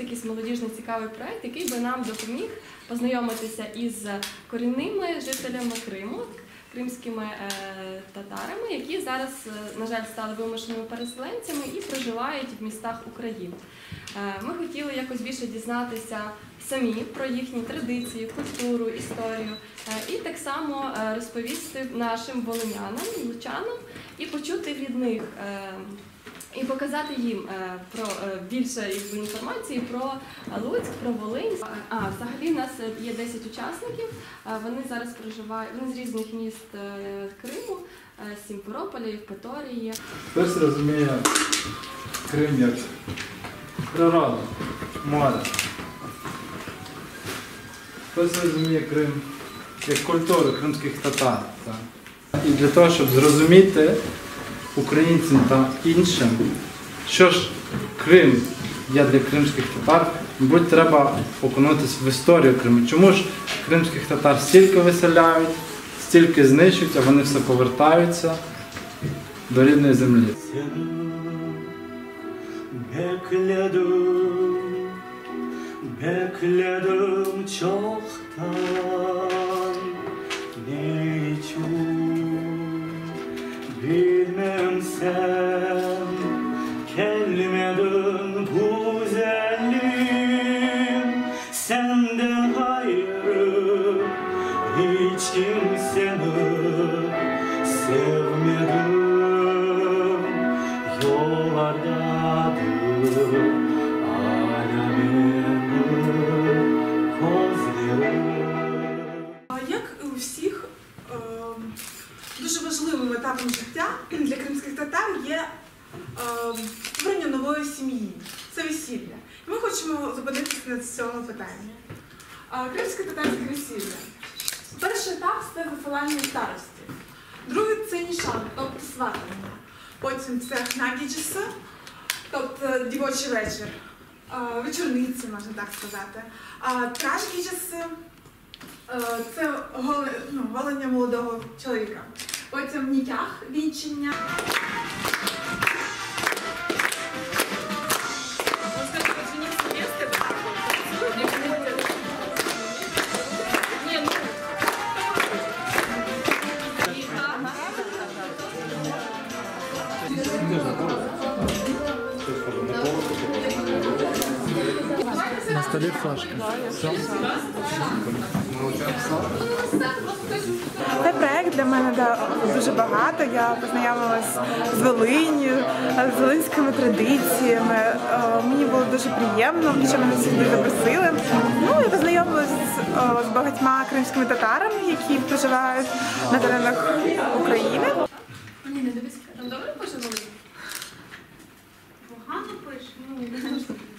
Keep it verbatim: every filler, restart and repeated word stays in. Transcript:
якийсь молодіжний цікавий проєкт, який би нам допоміг познайомитися із корінними жителями Криму, кримськими е, татарами, які зараз, на жаль, стали вимушеними переселенцями і проживають в містах України. Е, ми хотіли якось більше дізнатися самі про їхні традиції, культуру, історію е, і так само е, розповісти нашим волинянам, лучанам і почути від них е, і показати їм е, про е, більше інформації про Луцьк, про Волинь. А, взагалі, у нас є десять учасників, е, вони зараз проживають, вони з різних міст е, Криму, е, з Сімферополя, Євпаторії. Хтось розуміє Крим як природа, море. Хтось розуміє Крим як культуру кримських татар. Так. І для того, щоб зрозуміти українцям та іншим, що ж Крим є для кримських татар, мабуть, треба окунутися в історію Криму. Чому ж кримських татар стільки виселяють, стільки знищують, а вони все повертаються до рідної землі. Bekledim, bekledim çoktan, niçin bilmemsem, gelmedin güzelim, senden ayrı hiç kimseni sevmedim, yollardadır. Як і у всіх, дуже важливим етапом життя для кримських татар є створення нової сім'ї. Це весілля. І ми хочемо зупинитися на цьому питанні. Кримське татарське весілля. Перший етап – це висилання старості. Другий – це нішан, тобто сватання. Потім це нагіджіси, тобто дівочий вечір. Вечорниці, можна так сказати. Трашгіджіси – це голення молодого чоловіка. Потім ніках, вінчення. На столі флажка. Цей проєкт для мене дав дуже багато. Я познайомилася з Волинню, з волинськими традиціями. Мені було дуже приємно, що мене сюди запросили. Ну, я познайомилася з багатьма кримськими татарами, які проживають на теренах України. Ні, не дивись, там добре пише Волинь? Погано пише? Ну, не знаю, що.